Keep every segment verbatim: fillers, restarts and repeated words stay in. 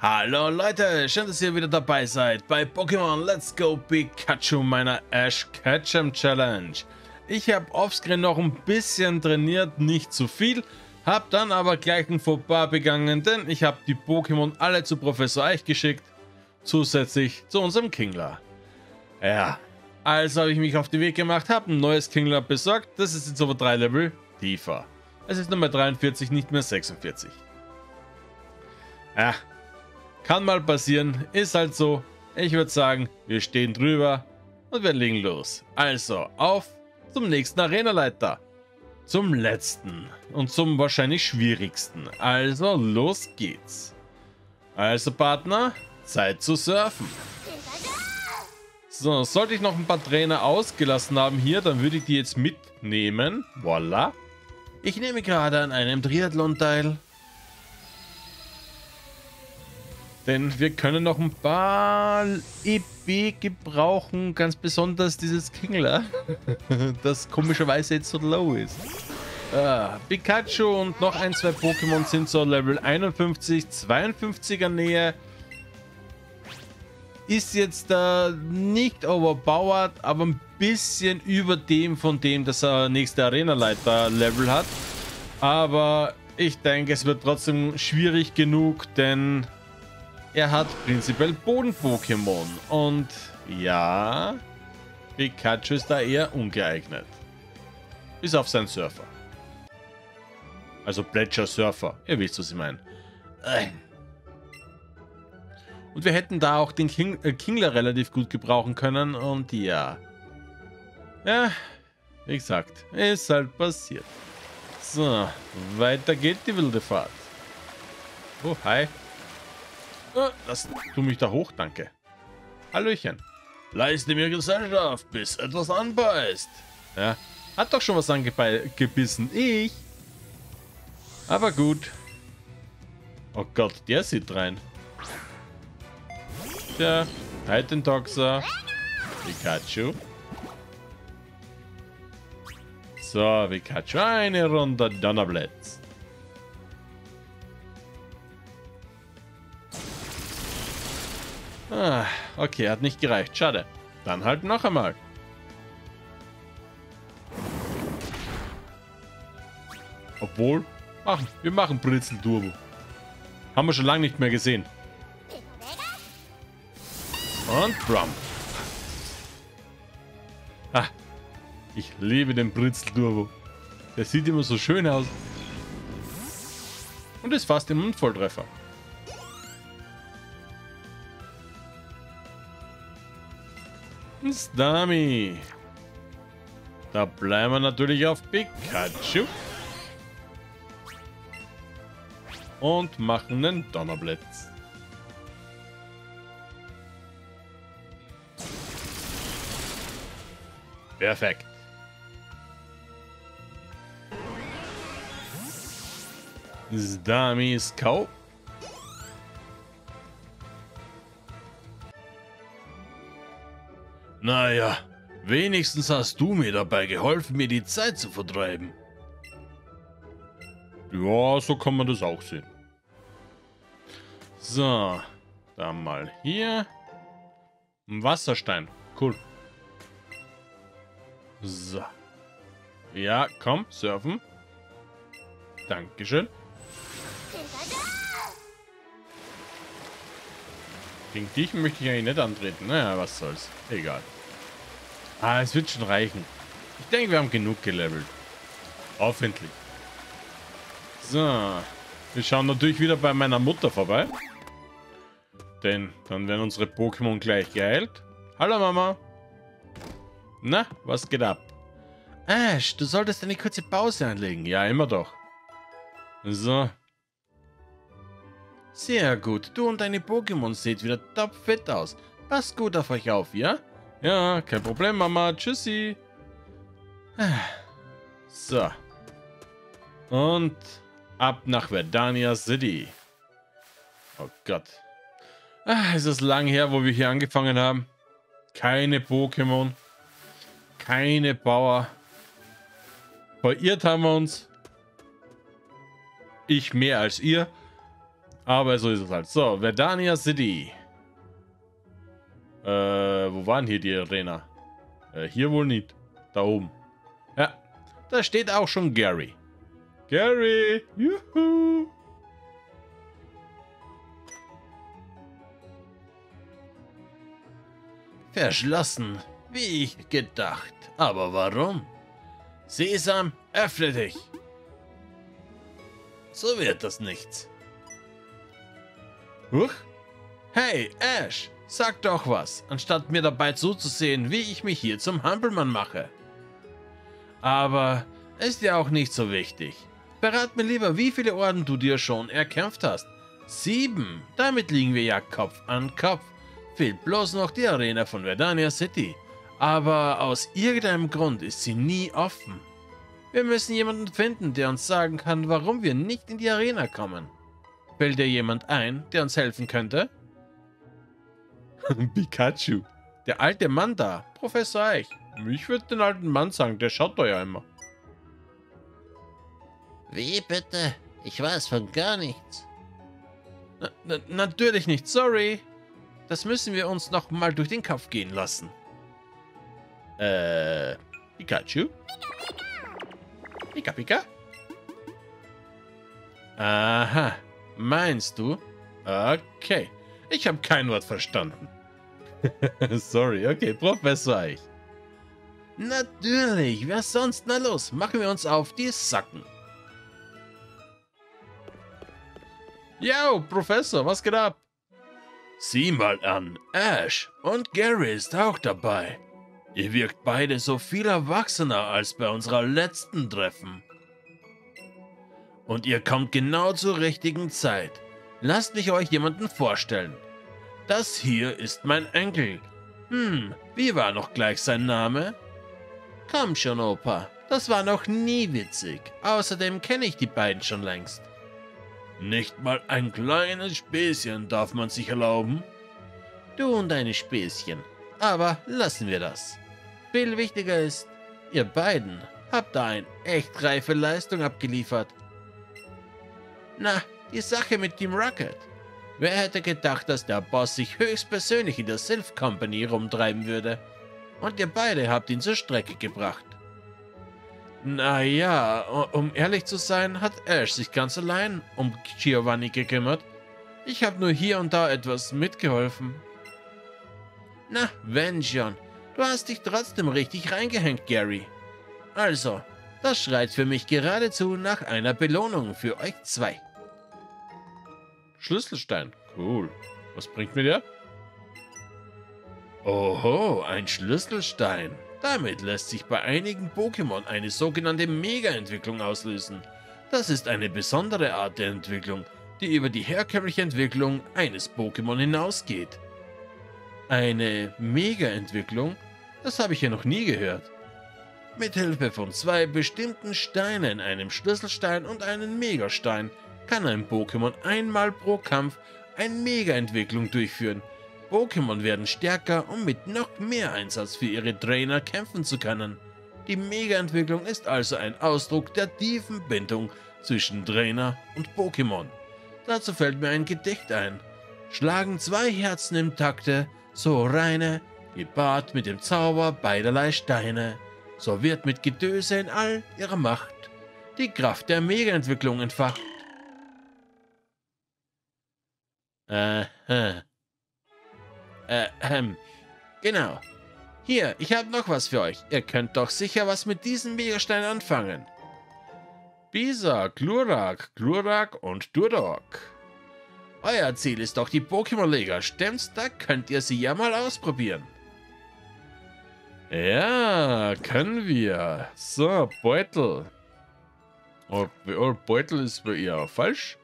Hallo Leute, schön, dass ihr wieder dabei seid bei Pokémon Let's Go Pikachu, meiner Ash Ketchum Challenge. Ich habe offscreen noch ein bisschen trainiert, nicht zu viel, habe dann aber gleich ein Fauxpas begangen, denn ich habe die Pokémon alle zu Professor Eich geschickt, zusätzlich zu unserem Kingler. Ja, also habe ich mich auf den Weg gemacht, habe ein neues Kingler besorgt, das ist jetzt aber drei Level tiefer. Es ist Nummer dreiundvierzig, nicht mehr sechsundvierzig. Ja. Kann mal passieren, ist halt so. Ich würde sagen, wir stehen drüber und wir legen los. Also, auf zum nächsten Arenaleiter. Zum letzten und zum wahrscheinlich schwierigsten. Also, los geht's. Also, Partner, Zeit zu surfen. So, sollte ich noch ein paar Trainer ausgelassen haben hier, dann würde ich die jetzt mitnehmen. Voila. Ich nehme gerade an einem Triathlon teil. Denn wir können noch ein paar E B gebrauchen, ganz besonders dieses Kingler, das komischerweise jetzt so low ist. Ah, Pikachu und noch ein, zwei Pokémon sind so Level einundfünfzig, zweiundfünfziger Nähe. Ist jetzt äh, nicht overpowered, aber ein bisschen über dem von dem, das er nächste Arenaleiter Level hat. Aber ich denke, es wird trotzdem schwierig genug, denn er hat prinzipiell Boden-Pokémon und ja, Pikachu ist da eher ungeeignet. Bis auf seinen Surfer. Also Plätscher Surfer, ihr wisst, was ich meine. Und wir hätten da auch den King, äh, Kingler relativ gut gebrauchen können und ja. Ja, wie gesagt, ist halt passiert. So, weiter geht die wilde Fahrt. Oh, hi. Lass du mich da hoch, danke. Hallöchen. Leiste mir Gesellschaft, bis etwas anbeißt. Ja, hat doch schon was angebissen. Ich. Aber gut. Oh Gott, der sieht rein. Tja, Titan Toxer. Pikachu. So, Pikachu, eine Runde Donnerblitz. Ah, okay, hat nicht gereicht. Schade. Dann halt noch einmal. Obwohl, machen, wir machen Britzel Turbo. Haben wir schon lange nicht mehr gesehen. Und Brum. Ah, ich liebe den Britzel Turbo. Der sieht immer so schön aus. Und ist fast im Mundvolltreffer. Stami. Da bleiben wir natürlich auf Pikachu. Und machen einen Donnerblitz. Perfekt. Stami ist Kau. Naja, wenigstens hast du mir dabei geholfen, mir die Zeit zu vertreiben. Ja, so kann man das auch sehen. So, dann mal hier. Ein Wasserstein, cool. So. Ja, komm, surfen. Dankeschön. Gegen dich möchte ich eigentlich nicht antreten. Naja, was soll's. Egal. Ah, es wird schon reichen. Ich denke, wir haben genug gelevelt. Hoffentlich. So. Wir schauen natürlich wieder bei meiner Mutter vorbei. Denn dann werden unsere Pokémon gleich geheilt. Hallo Mama. Na, was geht ab? Ash, du solltest eine kurze Pause anlegen. Ja, immer doch. So. Sehr gut. Du und deine Pokémon seht wieder topfit aus. Passt gut auf euch auf, ja? Ja, kein Problem, Mama. Tschüssi. So. Und ab nach Verdania City. Oh Gott. Ah, ist es lang her, wo wir hier angefangen haben. Keine Pokémon. Keine Power. Verirrt haben wir uns. Ich mehr als ihr. Aber so ist es halt. So, Verdania City. Äh, wo waren hier die Arena? Äh, hier wohl nicht. Da oben. Ja, da steht auch schon Gary. Gary! Juhu! Verschlossen, wie ich gedacht. Aber warum? Sesam, öffne dich! So wird das nichts. Huch? Hey, Ash, sag doch was, anstatt mir dabei zuzusehen, wie ich mich hier zum Hampelmann mache. Aber ist ja auch nicht so wichtig. Verrat mir lieber, wie viele Orden du dir schon erkämpft hast. Sieben. Damit liegen wir ja Kopf an Kopf. Fehlt bloß noch die Arena von Verdania City. Aber aus irgendeinem Grund ist sie nie offen. Wir müssen jemanden finden, der uns sagen kann, warum wir nicht in die Arena kommen. Fällt dir jemand ein, der uns helfen könnte? Pikachu. Der alte Mann da, Professor Eich. Ich würde den alten Mann sagen, der schaut da ja immer. Wie bitte? Ich weiß von gar nichts. Na, na, natürlich nicht, sorry. Das müssen wir uns noch mal durch den Kopf gehen lassen. Äh, Pikachu? Pika Pika? Aha, meinst du? Okay, ich habe kein Wort verstanden. Sorry, okay, Professor Eich. Natürlich, wer sonst? Na los, machen wir uns auf die Sacken. Yo, Professor, was geht ab? Sieh mal an, Ash und Gary ist auch dabei. Ihr wirkt beide so viel erwachsener als bei unserer letzten Treffen. Und ihr kommt genau zur richtigen Zeit. Lasst mich euch jemanden vorstellen. Das hier ist mein Enkel. Hm, wie war noch gleich sein Name? Komm schon, Opa, das war noch nie witzig. Außerdem kenne ich die beiden schon längst. Nicht mal ein kleines Späßchen darf man sich erlauben? Du und deine Späßchen. Aber lassen wir das. Viel wichtiger ist, ihr beiden habt da eine echt reife Leistung abgeliefert. Na, die Sache mit Team Rocket. Wer hätte gedacht, dass der Boss sich höchstpersönlich in der Sylph Company rumtreiben würde? Und ihr beide habt ihn zur Strecke gebracht. Naja, um ehrlich zu sein, hat Ash sich ganz allein um Giovanni gekümmert. Ich habe nur hier und da etwas mitgeholfen. Na, wenn schon. Du hast dich trotzdem richtig reingehängt, Gary. Also, das schreit für mich geradezu nach einer Belohnung für euch zwei. Schlüsselstein, cool. Was bringt mir der? Oho, ein Schlüsselstein. Damit lässt sich bei einigen Pokémon eine sogenannte Mega-Entwicklung auslösen. Das ist eine besondere Art der Entwicklung, die über die herkömmliche Entwicklung eines Pokémon hinausgeht. Eine Mega-Entwicklung? Das habe ich ja noch nie gehört. Mithilfe von zwei bestimmten Steinen, einem Schlüsselstein und einem Megastein, kann ein Pokémon einmal pro Kampf eine Mega-Entwicklung durchführen. Pokémon werden stärker, um mit noch mehr Einsatz für ihre Trainer kämpfen zu können. Die Mega-Entwicklung ist also ein Ausdruck der tiefen Bindung zwischen Trainer und Pokémon. Dazu fällt mir ein Gedicht ein. Schlagen zwei Herzen im Takte, so reine, gepaart mit dem Zauber beiderlei Steine. So wird mit Gedöse in all ihrer Macht die Kraft der Mega-Entwicklung entfacht. Aha. Äh, ähm, genau. Hier, ich habe noch was für euch. Ihr könnt doch sicher was mit diesem Megastein anfangen. Bisa, Glurak, Glurak und Durok. Euer Ziel ist doch die Pokémon-Liga, stimmt's? Da könnt ihr sie ja mal ausprobieren. Ja, können wir. So, Beutel. Oh, oh, Beutel ist bei ihr falsch.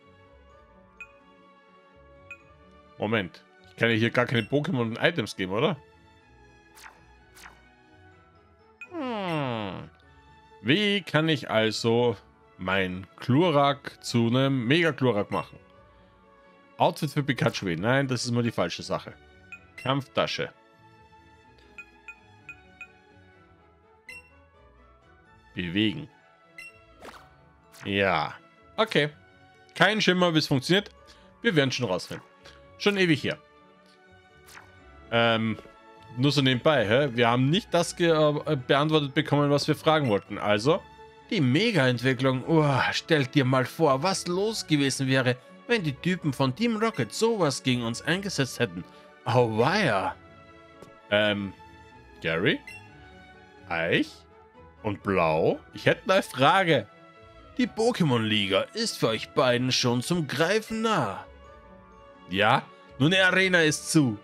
Moment. Ich kann ja hier gar keine Pokémon und Items geben, oder? Hm. Wie kann ich also mein Glurak zu einem Mega-Glurak machen? Outfit für Pikachu. Nein, das ist mal die falsche Sache. Kampftasche. Bewegen. Ja. Okay. Kein Schimmer, wie es funktioniert. Wir werden schon rausfinden. Schon ewig her. Ähm, nur so nebenbei, hä? Wir haben nicht das äh, beantwortet bekommen, was wir fragen wollten. Also, die Mega-Entwicklung. Oh, stell dir mal vor, was los gewesen wäre, wenn die Typen von Team Rocket sowas gegen uns eingesetzt hätten. Oh, weia. Ähm, Gary? Eich? Und Blau? Ich hätte eine Frage. Die Pokémon-Liga ist für euch beiden schon zum Greifen nah. Ja, nur eine Arena ist zu.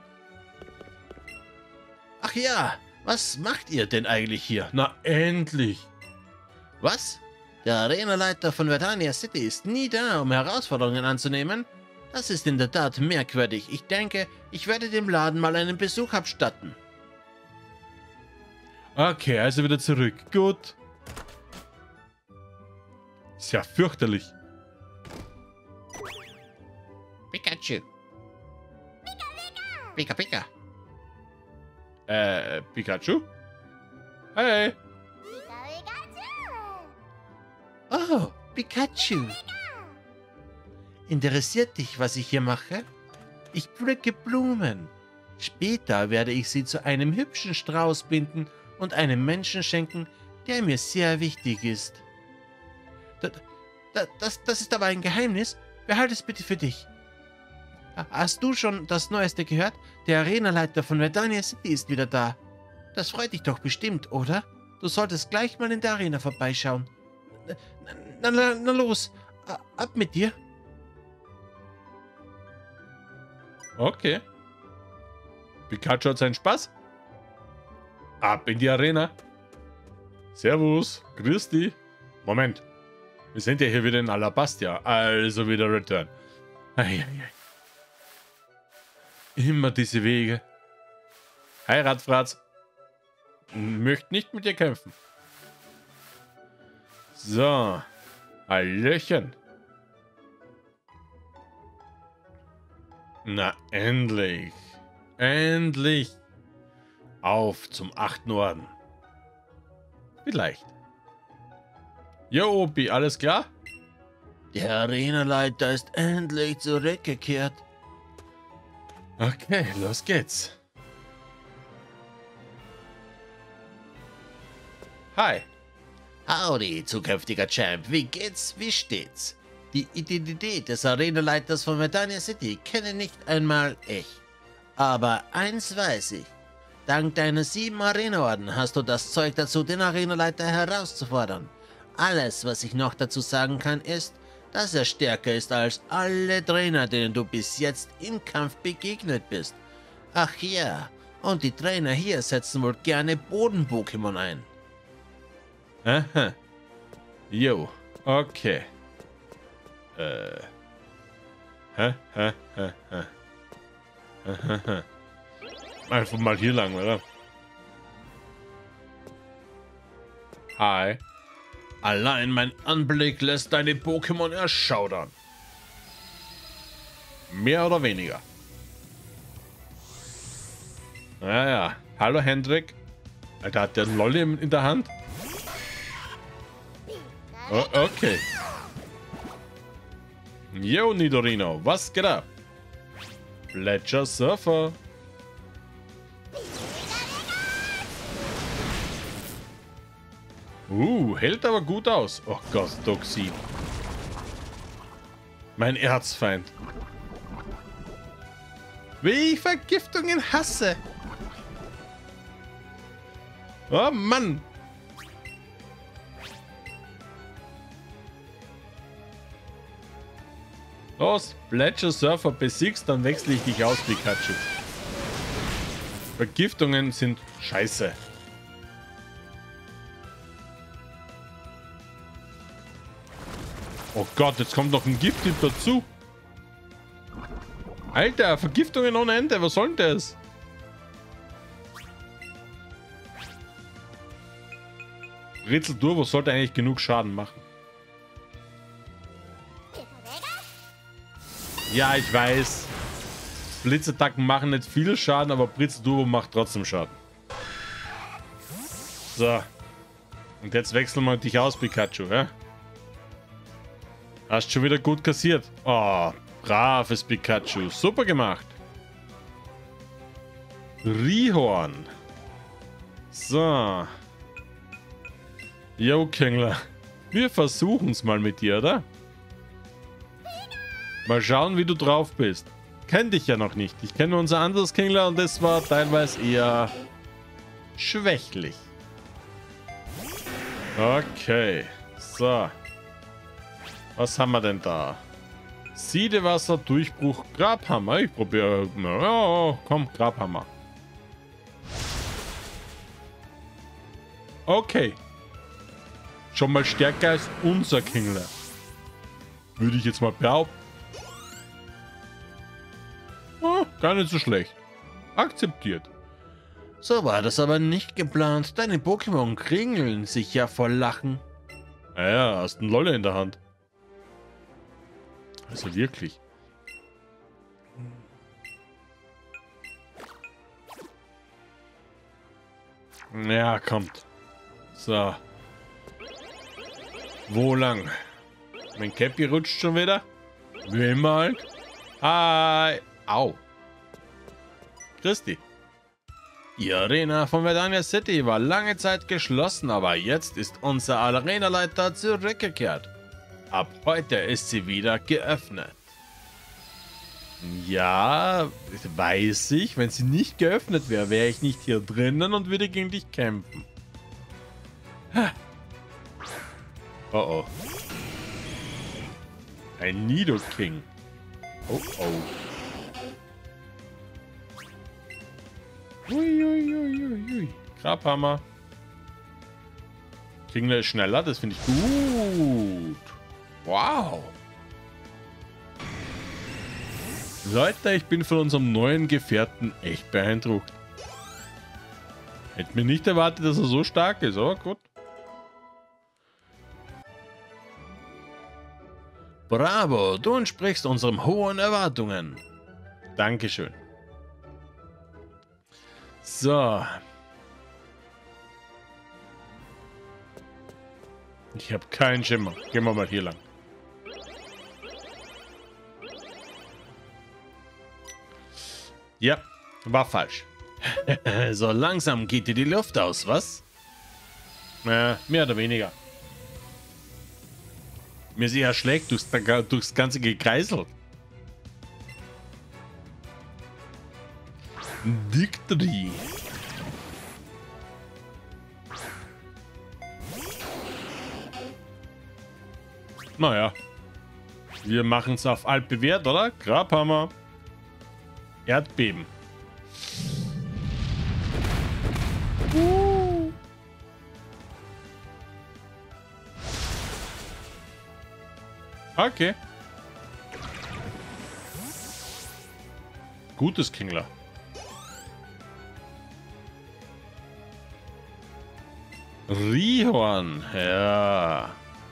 Ach ja, was macht ihr denn eigentlich hier? Na, endlich. Was? Der Arenaleiter von Verdania City ist nie da, um Herausforderungen anzunehmen? Das ist in der Tat merkwürdig. Ich denke, ich werde dem Laden mal einen Besuch abstatten. Okay, also wieder zurück. Gut. Ist ja fürchterlich. Pikachu. Pika, Pika. Äh, Pikachu? Hey. Oh, Pikachu. Interessiert dich, was ich hier mache? Ich pflücke Blumen. Später werde ich sie zu einem hübschen Strauß binden und einem Menschen schenken, der mir sehr wichtig ist. Das, das, das ist aber ein Geheimnis. Behalte es bitte für dich. Hast du schon das Neueste gehört? Der Arenaleiter von Verdania City ist wieder da. Das freut dich doch bestimmt, oder? Du solltest gleich mal in der Arena vorbeischauen. Na, na, na los, ab mit dir. Okay. Pikachu hat seinen Spaß. Ab in die Arena. Servus, grüß dich. Moment. Wir sind ja hier wieder in Alabastia, also wieder Return. Eieiei. Immer diese Wege. Hi, Radfratz. Möchte nicht mit dir kämpfen. So. Hallöchen. Na, endlich. Endlich. Auf zum achten Orden. Vielleicht. Jo, Opi, alles klar? Der Arenaleiter ist endlich zurückgekehrt. Okay, los geht's. Hi. Howdy, zukünftiger Champ. Wie geht's? Wie steht's? Die Identität des Arenaleiters von Verdania City kenne nicht einmal ich. Aber eins weiß ich. Dank deiner sieben Arena-Orden hast du das Zeug dazu, den Arenaleiter herauszufordern. Alles, was ich noch dazu sagen kann, ist, dass er stärker ist als alle Trainer, denen du bis jetzt im Kampf begegnet bist. Ach ja, und die Trainer hier setzen wohl gerne Boden-Pokémon ein. Aha. Jo, okay. Äh. Hä, hä, hä, hä. Hä, hä. Einfach mal hier lang, oder? Hi. Allein mein Anblick lässt deine Pokémon erschaudern. Mehr oder weniger. Naja, hallo Hendrik. Alter, hat der Lolli in der Hand? Oh, okay. Yo, Nidorino, was geht ab? Fletcher Surfer. Uh, hält aber gut aus. Oh Gott, Toxin. Mein Erzfeind. Wie ich Vergiftungen hasse. Oh Mann. Los, Fletcher Surfer besiegst, dann wechsle ich dich aus, Pikachu. Vergiftungen sind scheiße. Oh Gott, jetzt kommt noch ein Gift-Typ dazu. Alter, Vergiftungen ohne Ende, was soll denn das? Ritzel Turbo sollte eigentlich genug Schaden machen. Ja, ich weiß. Blitzattacken machen nicht viel Schaden, aber Ritzel Turbo macht trotzdem Schaden. So. Und jetzt wechseln wir dich aus, Pikachu, ja? Hast schon wieder gut kassiert. Oh, Braves Pikachu. Super gemacht. Rihorn. So. Jo, Kingler. Wir versuchen es mal mit dir, oder? Mal schauen, wie du drauf bist. Kenn dich ja noch nicht. Ich kenne unser anderes Kingler und das war teilweise eher schwächlich. Okay. So. Was haben wir denn da? Siedewasser, Durchbruch, Grabhammer. Ich probiere. Ja, komm, Grabhammer. Okay. Schon mal stärker als unser Kingler. Würde ich jetzt mal behaupten. Oh, gar nicht so schlecht. Akzeptiert. So war das aber nicht geplant. Deine Pokémon kringeln sich ja vor Lachen. Naja, hast einen Lolle in der Hand. Also wirklich. Ja, kommt. So. Wo lang? Mein Cappy rutscht schon wieder. Wie immer halt. Hi. Au. Christi. Die Arena von Verdania City war lange Zeit geschlossen, aber jetzt ist unser Arenaleiter zurückgekehrt. Ab heute ist sie wieder geöffnet. Ja, weiß ich. Wenn sie nicht geöffnet wäre, wäre ich nicht hier drinnen und würde gegen dich kämpfen. Oh oh. Ein Nidoking. Oh oh. Uiuiuiui. Grabhammer. Kingler ist schneller, das finde ich gut. Wow. Leute, ich bin von unserem neuen Gefährten echt beeindruckt. Hätte mir nicht erwartet, dass er so stark ist, aber gut. Bravo, du entsprichst unseren hohen Erwartungen. Dankeschön. So. Ich habe keinen Schimmer. Gehen wir mal hier lang. Ja, war falsch. So langsam geht dir die Luft aus, was? Äh, mehr oder weniger. Mir sie erschlägt durchs, durchs ganze Gekreisel. Victory. Naja. Wir machen es auf altbewährt, oder? Grabhammer. Erdbeben. Uh. Okay. Gutes Kingler. Rihorn. Ja.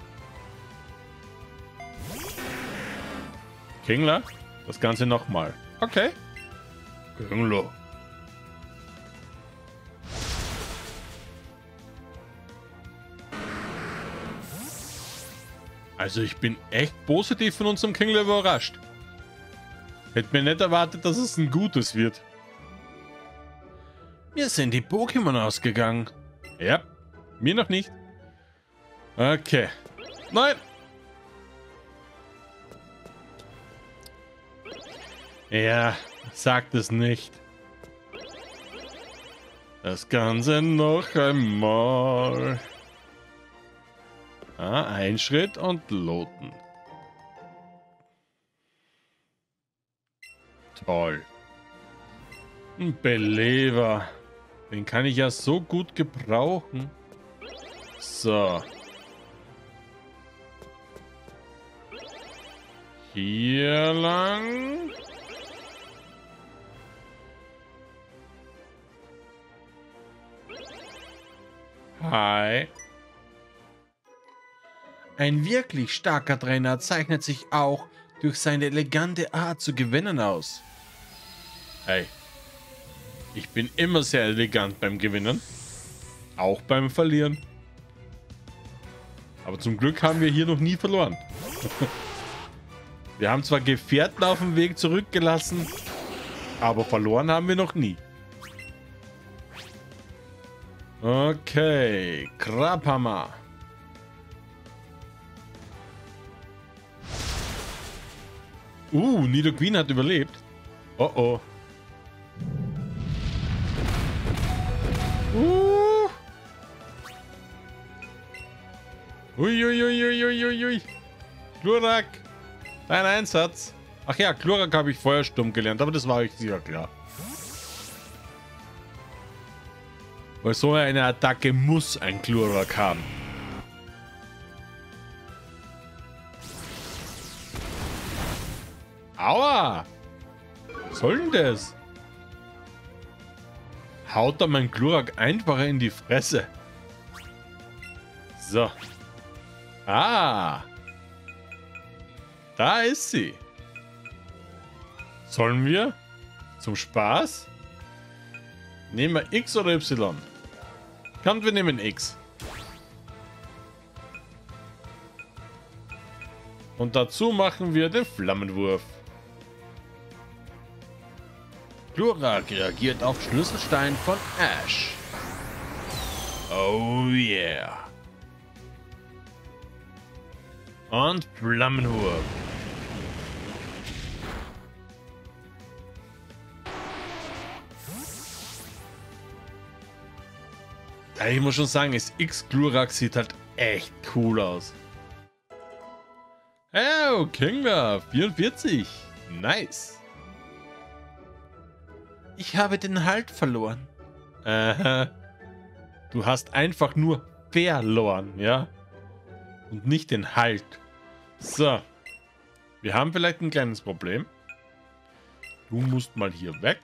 Kingler. Das Ganze nochmal. Okay. Kingler. Also ich bin echt positiv von unserem Kingler überrascht. Hätte mir nicht erwartet, dass es ein gutes wird. Mir sind die Pokémon ausgegangen. Ja, mir noch nicht. Okay. Nein. Ja, sagt es nicht. Das Ganze noch einmal. Ah, ein Schritt und loten. Toll. Ein Beleber. Den kann ich ja so gut gebrauchen. So. Hier lang. Hi. Ein wirklich starker Trainer zeichnet sich auch durch seine elegante Art zu gewinnen aus. Hey. Ich bin immer sehr elegant beim Gewinnen. Auch beim Verlieren. Aber zum Glück haben wir hier noch nie verloren. Wir haben zwar Gefährten auf dem Weg zurückgelassen, aber verloren haben wir noch nie. Okay, Krabhammer. Uh, Nidoqueen hat überlebt. Oh oh. Uh. Uiuiuiuiuiui. Glurak. Dein Einsatz. Ach ja, Glurak habe ich Feuersturm gelernt, aber das war euch sicher klar. Weil so eine Attacke muss ein Glurak haben. Aua! Was soll denn das? Haut da mein Glurak einfach in die Fresse. So. Ah. Da ist sie. Sollen wir? Zum Spaß? Nehmen wir X oder Y? Kommt, wir nehmen X. Und dazu machen wir den Flammenwurf. Glurak reagiert auf Schlüsselstein von Ash. Oh yeah. Und Flammenwurf. Ja, ich muss schon sagen, das X-Glurak sieht halt echt cool aus. Oh, Kingler, vierundvierzig. Nice. Ich habe den Halt verloren. Aha. Du hast einfach nur verloren, ja? Und nicht den Halt. So. Wir haben vielleicht ein kleines Problem. Du musst mal hier weg.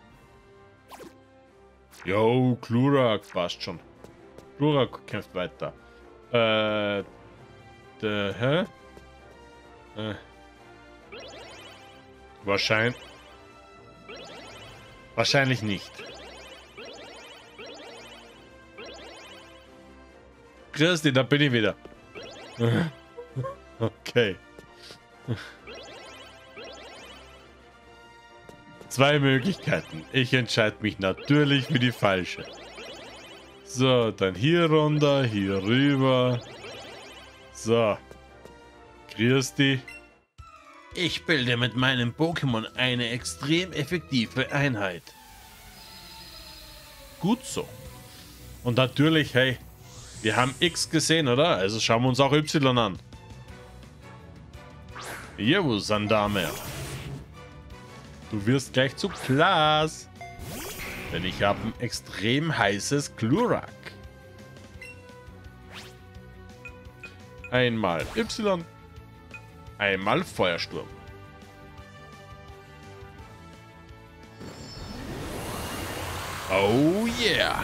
Yo, Glurak, passt schon. Glurak kämpft weiter. Äh. De, hä? Äh. Wahrscheinlich. Wahrscheinlich nicht. Christi, da bin ich wieder. Okay. Zwei Möglichkeiten. Ich entscheide mich natürlich für die falsche. So, dann hier runter, hier rüber. So. Christi. Ich bilde mit meinem Pokémon eine extrem effektive Einheit. Gut so. Und natürlich, hey, wir haben X gesehen, oder? Also schauen wir uns auch Y an. Jo, Sandamer. Du wirst gleich zu Klaas. Denn ich habe ein extrem heißes Glurak. Einmal Y. Einmal Feuersturm. Oh yeah.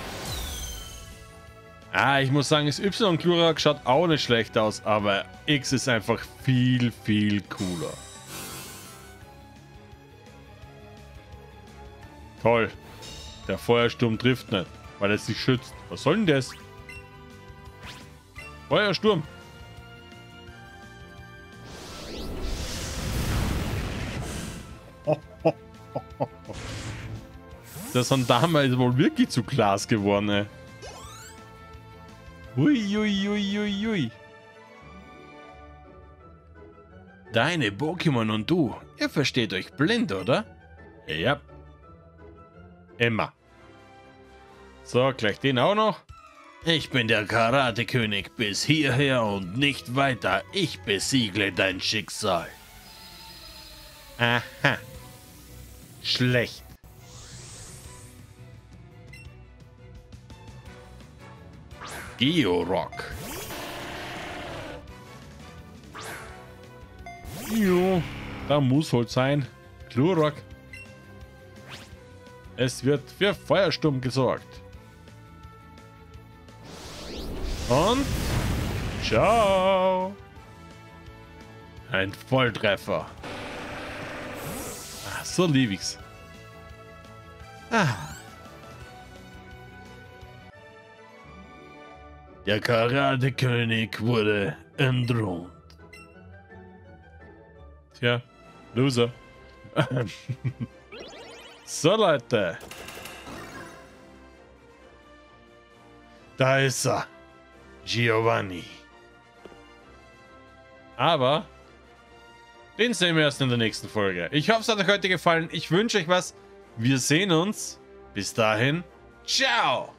Ah, ich muss sagen, das Y-Glurak schaut auch nicht schlecht aus, aber X ist einfach viel, viel cooler. Toll. Der Feuersturm trifft nicht, weil er sich schützt. Was soll denn das? Feuersturm. Das sind damals wohl wirklich zu Glas geworden, ey. Ui, ui, ui, ui, ui. Deine Pokémon und du, ihr versteht euch blind, oder? Ja. Immer. So, gleich den auch noch. Ich bin der Karate-König bis hierher und nicht weiter. Ich besiegle dein Schicksal. Aha. Schlecht. Georock. Jo, da muss halt sein. Glurak. Es wird für Feuersturm gesorgt. Und ciao. Ein Volltreffer. Ah, so lieb ich's. Ah. Der Karate-König wurde entthront. Tja, Loser. So, Leute. Da ist er. Giovanni. Aber den sehen wir erst in der nächsten Folge. Ich hoffe, es hat euch heute gefallen. Ich wünsche euch was. Wir sehen uns. Bis dahin. Ciao.